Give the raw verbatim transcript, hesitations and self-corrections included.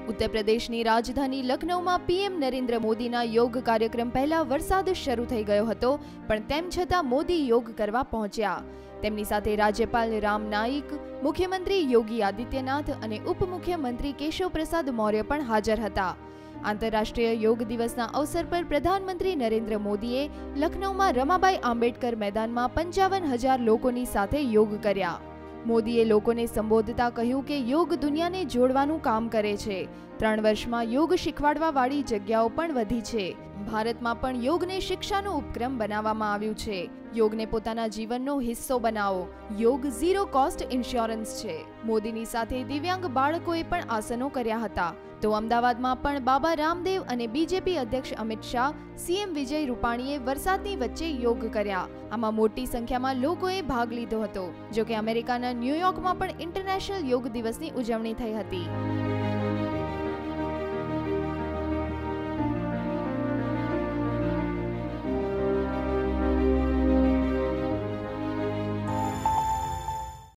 ઉત્તર પ્રદેશની રાજધાની લખનૌમાં પીએમ નરેન્દ્ર મોદીના યોગ કાર્યક્રમ પહેલા વરસાદ શરૂ થઈ ગયો હતો, પણ તેમ છતાં મોદી યોગ કરવા પહોંચ્યા. તેમની સાથે રાજ્યપાલ રામ નાઈક, મુખ્યમંત્રી યોગી આદિત્યનાથ અને ઉપમુખ્યમંત્રી કેશવ પ્રસાદ મૌર્ય પણ હાજર હતા. આંતરરાષ્ટ્રીય યોગ દિવસના અવસર પર પ્રધાનમંત્રી નરેન્દ્ર મોદીએ લખનૌમાં રમાબાઈ આંબેડકર મેદાનમાં પંચાવન હજાર લોકોની સાથે યોગ કર્યા. મોદીએ લોકોને સંબોધતા કહ્યું કે યોગ દુનિયાને જોડવાનું કામ કરે છે. ત્રણ વર્ષમાં યોગ શીખવાડવા વાળી જગ્યાઓ પણ વધી છે. ભારતમાં પણ યોગને શિક્ષાનો ઉપક્રમ બનાવવામાં આવ્યું છે. યોગને પોતાના જીવનનો હિસ્સો બનાવો. યોગ ઝીરો કોસ્ટ ઇન્સ્યોરન્સ છે. મોદીની સાથે દિવ્યાંગ બાળકોએ પણ આસનો કર્યા હતા. તો અમદાવાદમાં પણ બાબા રામદેવ અને બીજેપી અધ્યક્ષ અમિત શાહ, સીએમ વિજય રૂપાણીએ વરસાદની વચ્ચે યોગ કર્યા. આમાં મોટી સંખ્યામાં લોકોએ ભાગ લીધો હતો. જો કે અમેરિકાના ન્યૂયોર્કમાં પણ ઇન્ટરનેશનલ યોગ દિવસની ઉજવણી થઈ હતી.